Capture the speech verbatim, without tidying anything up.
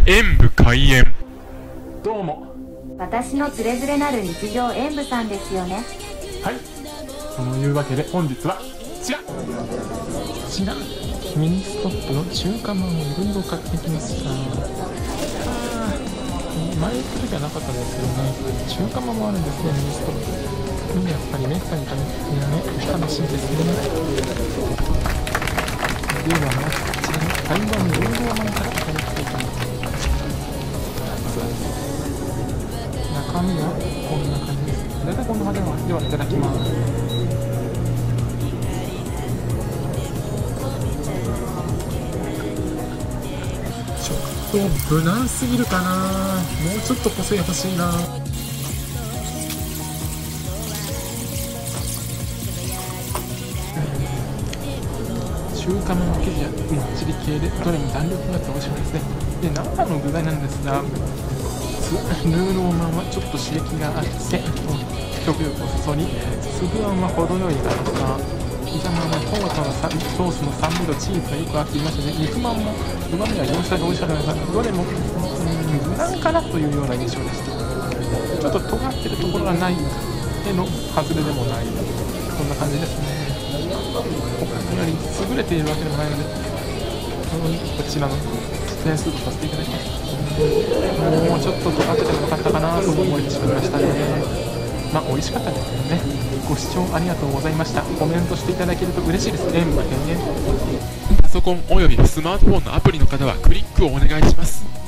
演武開演。どうも。 私のつれづれなる日常演武さんですよね。 はい、そのいうわけで本日はこちらこちらミニストップの中華まんをいろいろ買ってきました。あー、前行った時はなかったんですけどね、中華まんもあるんですね、ミニストップ。やっぱりめったに食べてね、楽しいですね。ではまずこちらの台湾のローローまんからいただきたいと思います。中身はこんな感じです。大体こんな感じなので、ではいただきます。ちょっと無難すぎるかな。もうちょっと個性欲しいな。中華まんの生地はもっちり系でどれも弾力があって美味しいですね。で、中の具材なんですが、ルーローまんはちょっと刺激があって食欲をそそり、つぶあんは程よい辛さ、ピザまんはトマトのソースの酸味とチーズがよく合っていましたね。肉まんもうまみが凝縮で美味しかったのが、どれも無難かなというような印象でした。ちょっと尖ってるところがないけど外れでもない、こんな感じですね。他より優れているわけでもないので、こちらの点数とさせていただきます。もうちょっと尖っててもよかったかなと思ってしまいましたね。まあ美味しかったですけどね。ご視聴ありがとうございました。コメントしていただけると嬉しいです。演武開演。パソコンおよびスマートフォンのアプリの方はクリックをお願いします。